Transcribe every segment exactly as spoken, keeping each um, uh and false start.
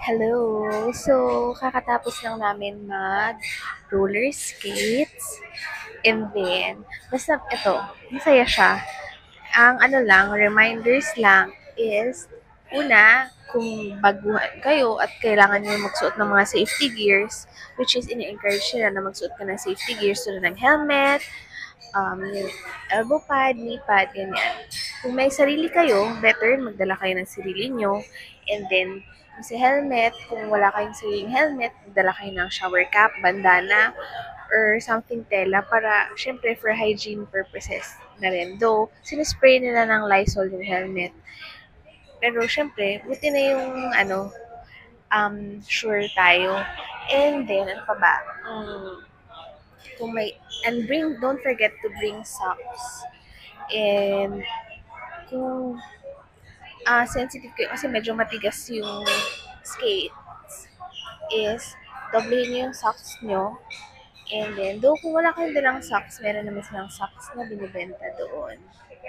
Hello! So, kakatapos lang namin mag roller skates. And then, basta ito, masaya siya. Ang ano lang, reminders lang is, una, kung baguhan kayo at kailangan nyo magsuot ng mga safety gears, which is ini-encourage nila na magsuot ka ng safety gears tulad ng helmet, um, yung elbow pad, knee pad, ganyan. Kung may sarili kayo, better magdala kayo ng sarili nyo. And then, yung sa helmet, kung wala kayong sariling helmet, magdala kayo ng shower cap, bandana, or something tela para, syempre, for hygiene purposes na rin. Though, sinispray nila ng Lysol yung helmet. Pero, syempre, buti na yung, ano, um, sure tayo. And then, ano pa ba? Um, kung may, and bring, don't forget to bring socks. And, kung ah sensitive kayo kasi medyo matigas yung skates, is doblehin niyo yung socks nyo. And then, though kung wala kayong dalang socks, meron naman silang socks na binibenta doon.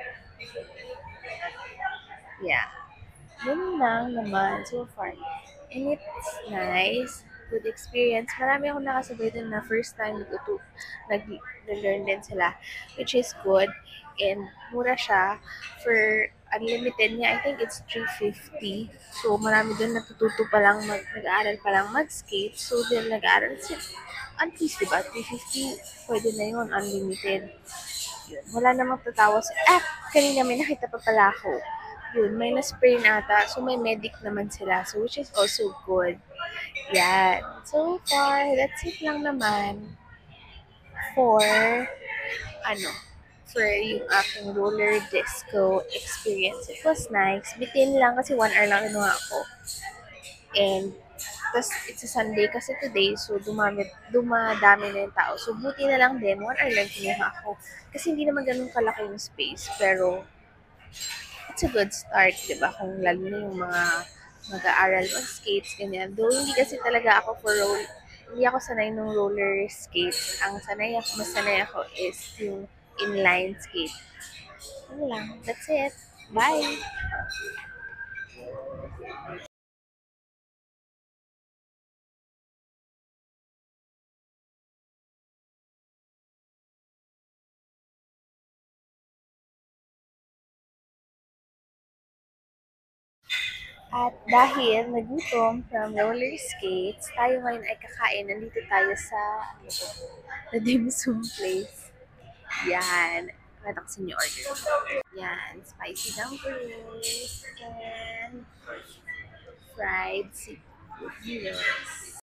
Yeah. Yun lang naman so far. And it's nice. Good experience. Marami akong nakasabay dun na first time nagtutu nag-learn din sila, which is good. And mura siya. For unlimited niya, I think it's three fifty. So, marami dun natututo pa lang, mag, nag-aaral pa lang mag-skate. So, din nag-aaral sila. At least, diba? three fifty, pwede na yun, unlimited. Yun. Wala namang tatawa sa, ah, kanina may nakita pa pala ako. Yun, may na-spray na ata. So, may medic naman sila. So, which is also good. Yan. So far, that's it lang naman for, ano, for yung aking roller disco experience. It was nice. Bitin lang kasi one hour lang kinuha ako. And, tas it's a Sunday kasi today, so dumami, dumadami na yung tao. So, buti na lang din, one hour lang kinuha ako. Kasi hindi naman ganun kalaki yung space, pero it's a good start, di ba? Kung lalo na yung mga mag-aaral mag-skates, ganyan. Though hindi kasi talaga ako for roll, hindi ako sanay nung roller skates. Ang sanay ako, mas sanay ako is yung inline skate. Ano lang, that's it. Bye! At dahil nagutom from roller skates, tayo ngayon ay kakain. Nandito tayo sa ano to, the dim sum place. Yan. Pakita ko sa inyo order. Yan. Spicy dumplings and fried seafood noodles.